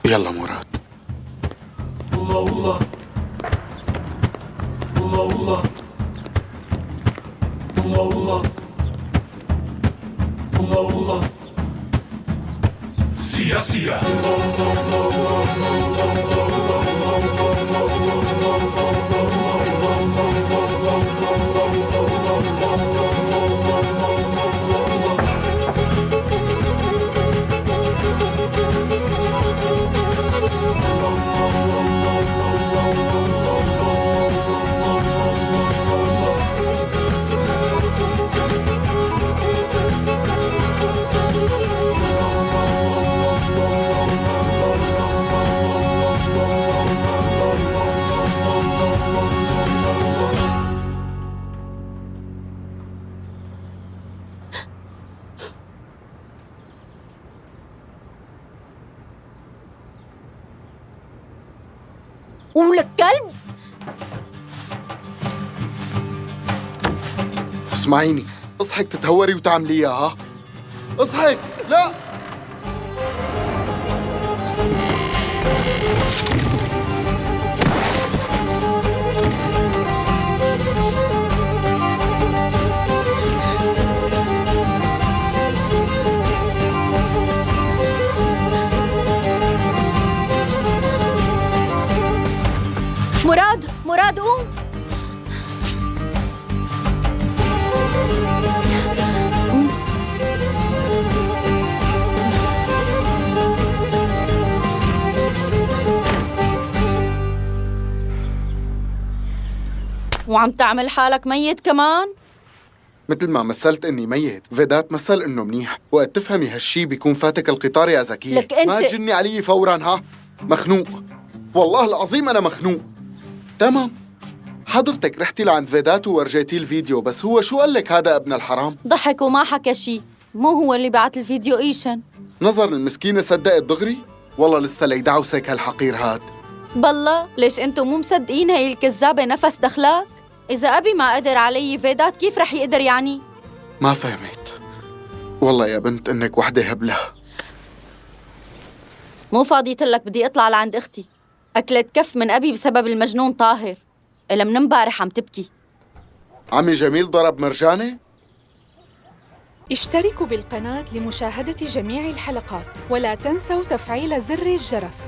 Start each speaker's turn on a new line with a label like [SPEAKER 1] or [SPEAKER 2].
[SPEAKER 1] يلا مراد.
[SPEAKER 2] الله الله الله الله الله الله الله الله سيا سيا
[SPEAKER 3] ولك كلب.
[SPEAKER 1] اسمعيني، اصحك تتهوري وتعمليها. ها اصحك. لا
[SPEAKER 3] مراد قوم. وعم تعمل حالك ميت كمان؟
[SPEAKER 1] مثل ما مثلت اني ميت، فيدات مثل انه منيح. وقت تفهمي هالشي بيكون فاتك القطار يا زكية.
[SPEAKER 3] لك انت
[SPEAKER 1] ما تجني علي فورا. ها مخنوق، والله العظيم انا مخنوق. تمام، حضرتك رحتي لعند فيدات وورجيتي الفيديو، بس هو شو قال لك هذا ابن الحرام؟
[SPEAKER 3] ضحك وما حكى شي. مو هو اللي بعت الفيديو ايشن.
[SPEAKER 1] نظر المسكينة صدقت دغري. والله لسه ليدعوسك هالحقير هاد.
[SPEAKER 3] بالله ليش انتو مو مصدقين هي الكذابة نفس دخلاك؟ إذا أبي ما قدر علي فيدات كيف رح يقدر يعني؟
[SPEAKER 1] ما فهمت والله يا بنت، انك وحدة هبلة.
[SPEAKER 3] مو فاضيتلك، بدي اطلع لعند اختي. أكلت كف من أبي بسبب المجنون طاهر. إلا من امبارح عم تبكي.
[SPEAKER 1] عمي جميل ضرب مرجانة؟
[SPEAKER 4] اشتركوا بالقناة لمشاهدة جميع الحلقات، ولا تنسوا تفعيل زر الجرس.